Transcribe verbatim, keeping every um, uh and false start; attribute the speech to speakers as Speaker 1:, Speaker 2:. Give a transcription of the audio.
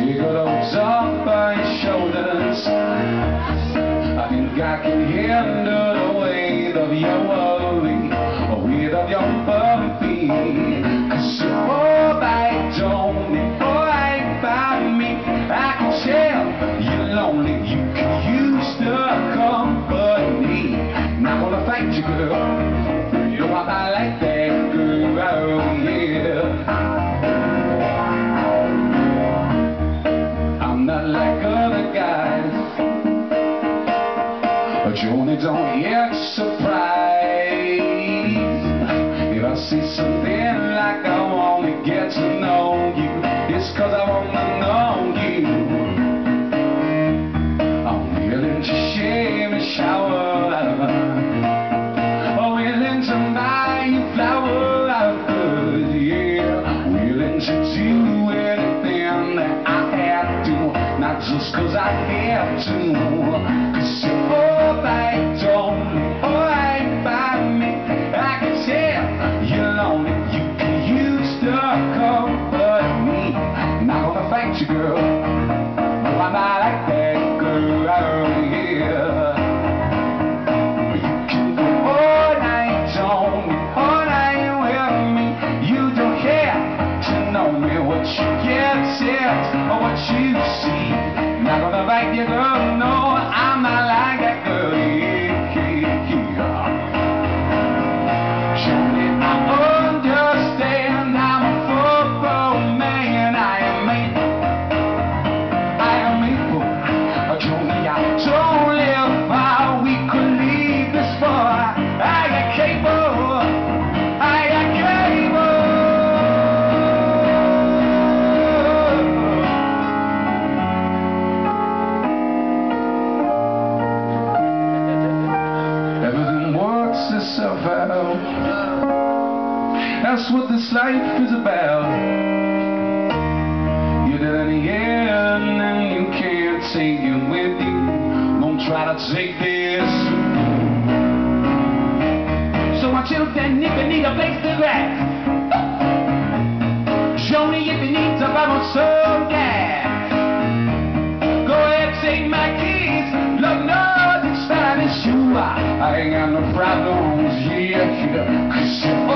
Speaker 1: Wiggle those up by your shoulders. I think I can handle the weight of your worry, the weight of your puppy. Cause you're alright, don't be alright by me. I can tell you're lonely, you can use the company. Not gonna fight you, girl. You know I'm not like that, girl, oh yeah. I'm not like other guys. Joni, don't get surprised if I see something like I wanna get to know you. It's cause I wanna know you. I'm willing to shave and shower, willing to buy you flowers, yeah. Willing to do anything that I have to, not just cause I have to. Cause you're alright, don't be alright by me. I can tell you're lonely, you can use the company. Not gonna fight you, girl. No, I'm not like that, girl, oh yeah. You can go all night, don't be all night with me. You don't have to know me, what you get said or what you see. Not gonna fight you, girl, no, I'm not like that, girl, yeah, yeah, yeah. Joni, I understand I'm a football man, I am able, I am able. Joni, I don't live how we could leave this far. I got cable, I got cable. Itself out. That's what this life is about. You're dead in the end and you can't take it with you. Don't try to take this. So I chill that nigga need a place to rest. Joni, if you need to buy my soul gas, go ahead, take my keys. Lord knows it's fine as you are. I ain't got no problems, yeah, yeah. Cause you're